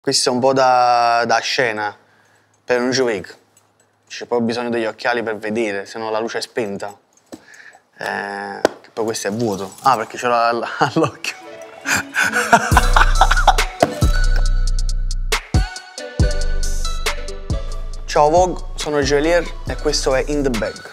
Questo è un po' da scena, per non ci vedo. C'è poi bisogno degli occhiali per vedere, se no la luce è spenta. Che poi questo è vuoto. Ah, perché ce l'ho all'occhio. Ciao Vogue, sono Gelier e questo è In The Bag.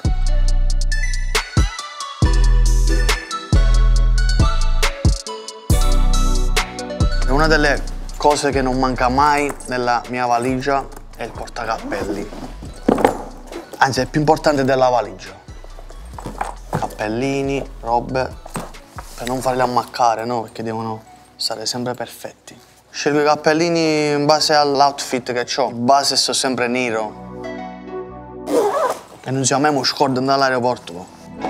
È una delle cose che non manca mai nella mia valigia è il portacappelli. Anzi, è più importante della valigia. Cappellini, robe, per non farli ammaccare, no? Perché devono stare sempre perfetti. Scelgo i cappellini in base all'outfit che ho. In base sto sempre nero. E non siamo mai scordando dall'aeroporto.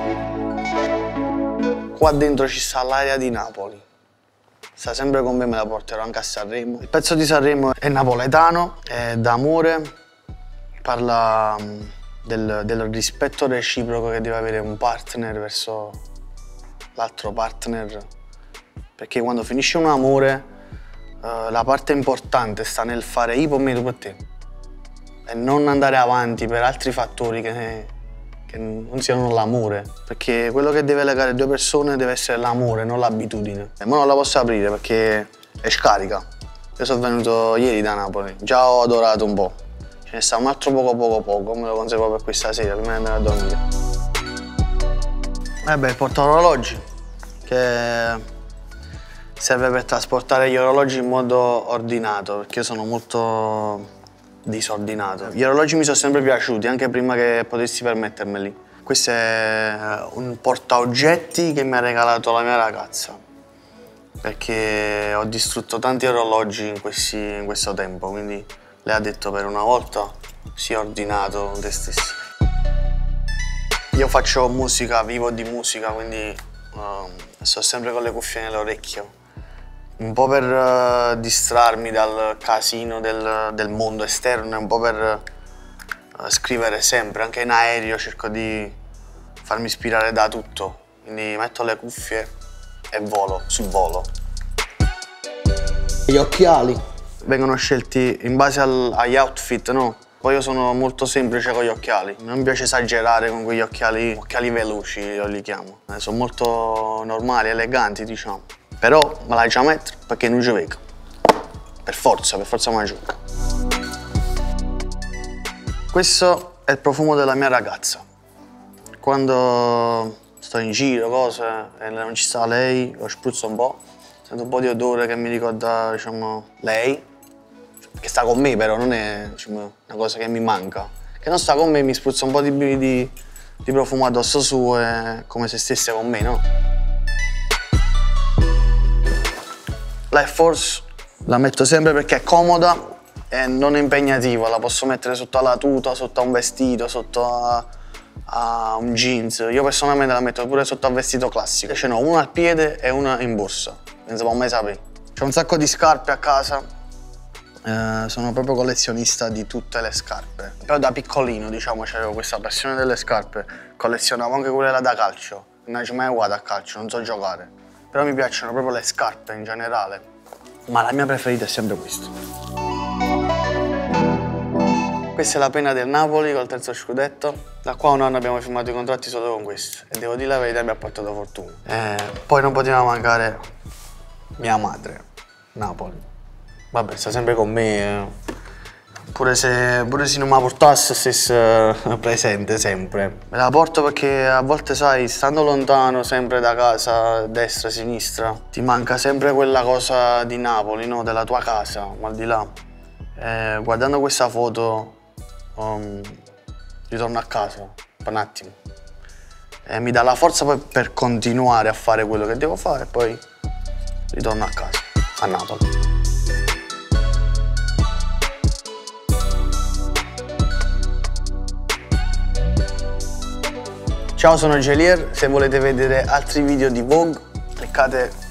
Qua dentro ci sta l'aria di Napoli. Sta sempre con me la porterò anche a Sanremo. Il pezzo di Sanremo è napoletano, è d'amore, parla del rispetto reciproco che deve avere un partner verso l'altro partner. Perché quando finisce un amore, la parte importante sta nel fare io per me, tu per te. E non andare avanti per altri fattori che non siano l'amore, perché quello che deve legare due persone deve essere l'amore, non l'abitudine. E mo non la posso aprire perché è scarica. Io sono venuto ieri da Napoli, già ho adorato un po'. Ce ne sta un altro poco, me lo conservo per questa sera, prima di andare a dormire. Il portaorologi, che serve per trasportare gli orologi in modo ordinato, perché io sono molto disordinato. Gli orologi mi sono sempre piaciuti, anche prima che potessi permettermeli. Questo è un portaoggetti che mi ha regalato la mia ragazza, perché ho distrutto tanti orologi in questo tempo, quindi lei ha detto per una volta sii ordinato te stesso. Io faccio musica, vivo di musica, quindi sto sempre con le cuffie nell'orecchio. Un po' per distrarmi dal casino del mondo esterno e un po' per scrivere sempre. Anche in aereo cerco di farmi ispirare da tutto. Quindi metto le cuffie e volo, sul volo. Gli occhiali vengono scelti in base agli outfit, no? Poi io sono molto semplice con gli occhiali. Non mi piace esagerare con quegli occhiali veloci, io li chiamo. Sono molto normali, eleganti, diciamo. Però me la già mettere perché non ci vedo. Per forza me la gioco. Questo è il profumo della mia ragazza. Quando sto in giro, cose, e non ci sta lei, lo spruzzo un po'. Sento un po' di odore che mi ricorda, diciamo, lei. Che sta con me però, non è, diciamo, una cosa che mi manca. Che non sta con me, mi spruzza un po' di profumo addosso suo, è come se stesse con me, no? La Air Force la metto sempre perché è comoda e non è impegnativa, la posso mettere sotto alla tuta, sotto a un vestito, sotto a un jeans. Io personalmente la metto pure sotto a un vestito classico. Ce n'ho una al piede e una in borsa, non si può mai sapere. C'ho un sacco di scarpe a casa, sono proprio collezionista di tutte le scarpe. Però da piccolino, diciamo, c'avevo questa passione delle scarpe, collezionavo anche quelle là da calcio. Non ci mai guardo a calcio, non so giocare. Però mi piacciono proprio le scarpe in generale. Ma la mia preferita è sempre questa. Questa è la penna del Napoli col terzo scudetto. Da qua un anno abbiamo firmato i contratti solo con questo. E devo dire la verità, mi ha portato fortuna. Poi non poteva mancare mia madre, Napoli. Vabbè, sta sempre con me. Pure se non me la portasse, stesse presente sempre. Me la porto perché a volte, sai, stando lontano sempre da casa, destra, sinistra, ti manca sempre quella cosa di Napoli, no? Della tua casa, ma al di là. Guardando questa foto, ritorno a casa per un attimo. E mi dà la forza poi per continuare a fare quello che devo fare e poi ritorno a casa, a Napoli. Ciao, sono Gelier, se volete vedere altri video di Vogue cliccate